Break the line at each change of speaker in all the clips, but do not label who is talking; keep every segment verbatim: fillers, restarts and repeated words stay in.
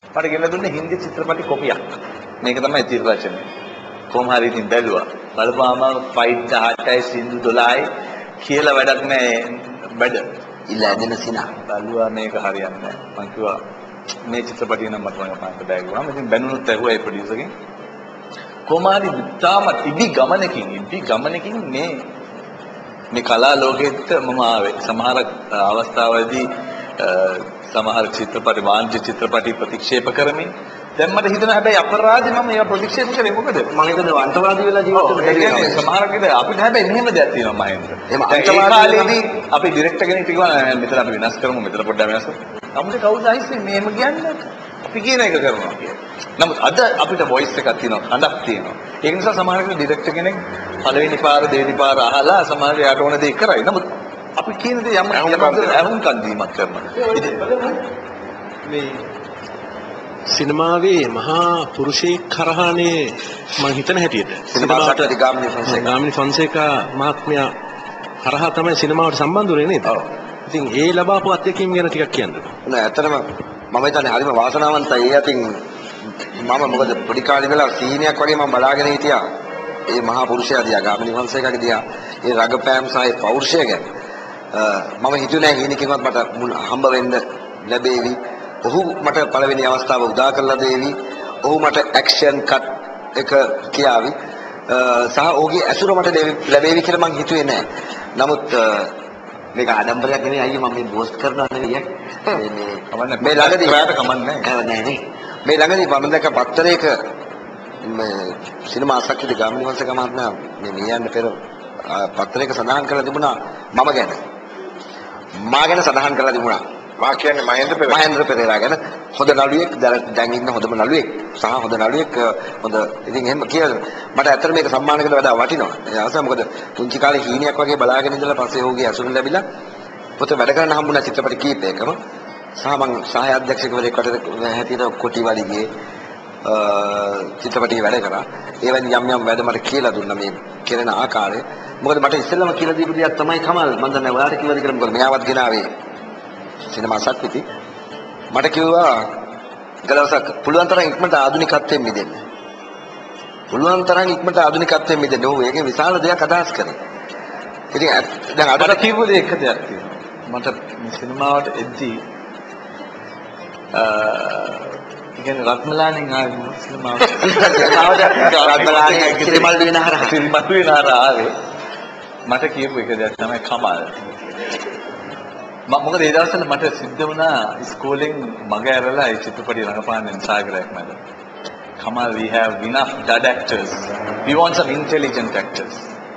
මට ගෙනලා දුන්නේ හින්දි චිත්‍රපටි කොපියක්. මේක තමයි තිරරචනය. කොහොම හරි ඉතින් බැලුවා. බලපුවාම ෆයිට් දහඅටයි සින්දු දොළහයි කියලා වැඩක් නැහැ. බඩ
ඉල්ල ඇදෙන සිනා.
බලුවා මේක හරියන්නේ නැහැ. මං කිව්වා මේ චිත්‍රපටිය නම් මට මම බෑගුවා. මම ඉතින් බැනුනොත් ඇහුවා ඒ ප්‍රොඩියුසර්ගෙන්. කොහොම හරි තාම ඉදි ගමනකින් ඉදි ගමනකින් මේ මේ කලා ලෝකෙට මම ආවේ. සමහර අවස්ථාවලදී සමහර චිත්‍රපටි වාණිජ්‍ය චිත්‍රපටි ප්‍රතික්ෂේප කරමින් දැන් මට හිතෙනවා හැබැයි අපරාධ මම ඒවා ප්‍රතික්ෂේප කරේ මොකද මම හිතන්නේ අන්තවාදී වෙලා ජීවත් වෙන්න බැහැ සමහරක් විදිහට අපිට හැබැයි මෙහෙම දෙයක් තියෙනවා මහෙන්ද්‍ර එහෙම අන්තවාදීදී අපි ඩිරෙක්ටර් කෙනෙක් කිව්වා මෙතන අපි වෙනස් කරමු මෙතන පොඩ්ඩක් වෙනස් කරමු අපිට කවුද අයිසේ මෙහෙම කියන්නේ අපි කියන එක කරනවා කියලා නමුත් අද අපිට වොයිස් එකක් තියෙනවා හඬක් තියෙනවා ඒ නිසා සමහරක් ඩිරෙක්ටර් කෙනෙක් පළවෙනි පාර දෙවෙනි පාර අහලා සමහර යාට ඕන දේ කරයි නමුත් අපි කියන දේ යම් යම් අහුම්කම් දීමක් කරනවා
මේ සිනමාවේ මහා පුරුෂයෙක් කරහානේ මම හිතන හැටියට
සිනමාවට ගාමිණී ෆොන්සේකා
ගාමිණී ෆොන්සේකා මහත්මයා කරහා තමයි සිනමාවට සම්බන්ධ වෙන්නේ නේද? ඔව්. ඉතින් ඒ ලබාපු අත්දැකීම් ගැන ටිකක් කියන්න.
නෑ ඇත්තටම මම හිතන්නේ හරිම වාසනාවන්තයි. ඒ අතින් මම මොකද පොඩි කාලේ ඉඳලා සීනියක් වගේ මම බලාගෙන හිටියා. ඒ මහා පුරුෂයා දිහා ගාමිණී ෆොන්සේකාගේ දිහා ඒ රඟපෑම් සහ ඒ පෞරුෂය ගැන මම හිතුවේ නෑ හීනකින්වත් මට හම්බ වෙන්න ලැබෙවි. ඔහු මට පළවෙනි අවස්ථාව උදා කරලා දෙවි. ඔහු මට ඇක්ෂන් කට් එක කියාවි. සහ ඔහුගේ ඇසුර මට ලැබෙවි කියලා මං හිතුවේ නෑ. නමුත් මේක ආඩම්බරයක් නෙවෙයි අයියේ මම මේ බෝස්ට් කරනවා නෙවෙයි. මේ මේ ළඟදී ඔයාට කමන්නේ නෑ. නෑ නේ. මේ ළඟදී මම දැක්ක පත්තරයක මේ සිනමා අසක්කිත ගාමිණී වංශක මහත්මයා මේ නියන්න පෙර පත්තරයක සඳහන් කරලා තිබුණා මම ගැන. මා ගැන සඳහන් කරලා තිබුණා. මා කියන්නේ මහෙන්ද්‍ර පෙරේරා. මහෙන්ද්‍ර පෙරේරා ගැන හොඳ නළුවෙක් දැන් ඉන්න හොඳම නළුවෙක් සහ හොඳ නළුවෙක් හොඳ ඉතින් එහෙම කියලා මට ඇත්තට මේක සම්මාන කරලා වඩා වටිනවා. ඒ අවසන් මොකද පුංචි කාලේ හීනියක් වගේ බලාගෙන ඉඳලා පස්සේ ඔහුගේ අසුර ලැබිලා පොත වැඩ කරන්න හම්බුණා චිත්‍රපට කීපයකම සහ මම සහාය අධ්‍යක්ෂකවරයෙක් වට හැටියට කොටිවලිගේ චිත්‍රපටයේ වැඩ කරා. ඒවෙන් යම් යම් වැඩ මට කියලා දුන්නා මේ කෙරෙන ආකාරය. මොකද මට ඉස්සෙල්ලාම කියලා දීපු දෙයක් තමයි කමල් මම දන්නේ ඔයාලට කිව්වද කියලා මොකද මෙයාවත් ගෙනාවේ සිනමා සත්විති මට කිව්වා ගලවසක් පුළුවන් තරම් ඉක්මනට ආධුනිකත්වයෙන් මිදෙන්න. පුළුවන් තරම් ඉක්මනට ආධුනිකත්වයෙන් මිදෙන්න. ඔව් ඒකේ විශාල දෙයක් අදහස් කරේ. ඉතින් දැන් අදට
කිව්ව දේ එක දෙයක් තියෙනවා. මට සිනමාවට එද්දී අ ඉතින් රත්මලාණන් ආවේ සිනමාවට. සිනමාවට රත්මලාණන් සිරිමල් වෙන හරහා සිරිමල් වෙන හරහා ආවේ. මට කියපු එක දෙයක් තමයි කමල්. මොකද ඒ දවස්වල මට සිද්ධ වුණා ඉස්කෝලෙන් මග ඇරලා ඒ චිත්‍රපටි රඟපාන්න සාගරයක් මැද. Kamal, we have enough dud actors. We want some intelligent actors.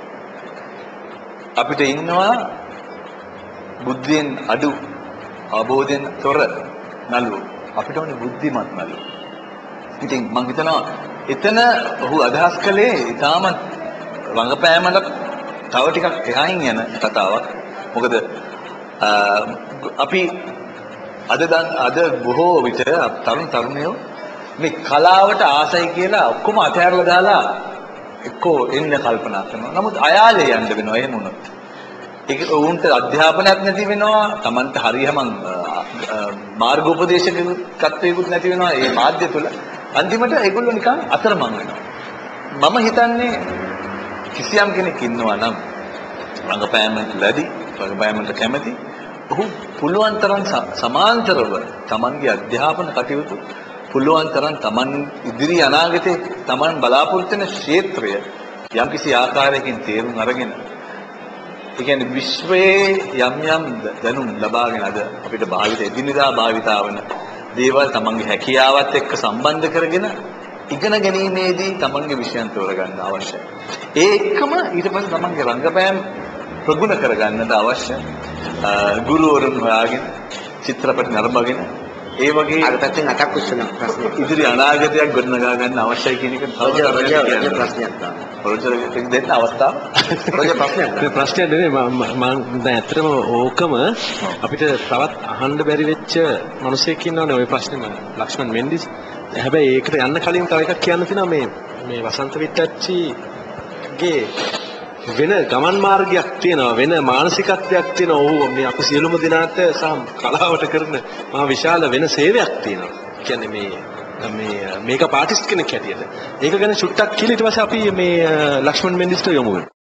අපිට ඉන්නවා බුද්ධියෙන් අඩු අවබෝධයෙන් තොර නළුවෝ. අපිට ඕනේ බුද්ධිමත් නළුවෝ. ඉතින් මම හිතනවා එතන ඔහු අදහස් කළේ ඊටාම රඟපෑමකට තව ටිකක් එහායින් යන කතාවක්. මොකද අපි අද අද බොහෝ විට තරුණ තරුණයෝ මේ කලාවට ආසයි කියලා ඔක්කොම අතහැරලා දාලා එක්කෝ එන්න කල්පනා කරනවා. නමුත් අයාලේ යන්න වෙනවා එහෙම වුණොත්. ඒක උන්ට අධ්‍යාපනයක් නැති වෙනවා. Tamanta හරියම මාර්ගෝපදේශකත්වයකුත් නැති වෙනවා. මේ මාධ්‍ය තුල අන්තිමට ඒගොල්ලෝ නිකන් අතරමං වෙනවා. මම හිතන්නේ කිසියම් කෙනෙක් ඉන්නවා නම් රංගපෑමට ලැබි රංගපෑමට කැමති ඔහු පුළුවන් තරම් සමාන්තරව Tamanගේ අධ්‍යාපන කටයුතු පුළුවන් තරම් Taman ඉදිරි අනාගතේ Taman බලාපොරොත්තු වෙන ක්ෂේත්‍රය යම්කිසි ආකාරයකින් තේරුම් අරගෙන ඒ කියන්නේ විශ්වයේ යම් යම් දැනුම් ලබාගෙන අද අපිට භාවිත එදිනෙදා භාවිතා වන දේවල් Tamanගේ හැකියාවත් එක්ක සම්බන්ධ කරගෙන ඉගෙන ගැනීමේදී Tamanගේ විෂයන් තෝරගන්න අවශ්‍යයි. ඒ එක්කම ඊට පස්සේ Tamanගේ රංගපෑම් ප්‍රගුණ කරගන්නට අවශ්‍ය ගුරුවරුන් හොයාගෙන චිත්‍රපට නරඹගෙන ඒ වගේ
අර පැත්තෙන් අටක් උස්සන ප්‍රශ්න
ඉදිරි අනාගතයක් ගොඩනගා ගන්න අවශ්‍යයි කියන එක තව
ප්‍රශ්නයක් තමයි.
ප්‍රොජෙක්ට් දෙන්න අවස්ථාව.
ප්‍රොජෙක්ට් ප්‍රශ්නයක්. ප්‍රශ්නයක් නෙවෙයි මම මම දැන් ඇත්තටම ඕකම අපිට තවත් අහන්න බැරි වෙච්ච මිනිසෙක් ඉන්නවනේ ওই ප්‍රශ්නේ ලක්ෂ්මන් මෙන්ඩිස්. හැබැයි ඒකට යන්න කලින් තව එකක් කියන්න තියෙනවා මේ මේ වසන්ත විට්ටච්චිගේ වෙන ගමන් මාර්ගයක් තියෙනවා වෙන මානසිකත්වයක් තියෙනවා. ඔහු මේ අප සියලුම දෙනාට සහ කලාවට කරන මහා විශාල වෙන සේවයක් තියෙනවා. කියන්නේ මේ මේ මේක පාටිස්ට් කෙනෙක් හැටියට. ඒක ගැන චුට්ටක් කියලා ඊට පස්සේ අපි මේ ලක්ෂ්මන් මෙන්ඩිස්ට යමු වෙනවා.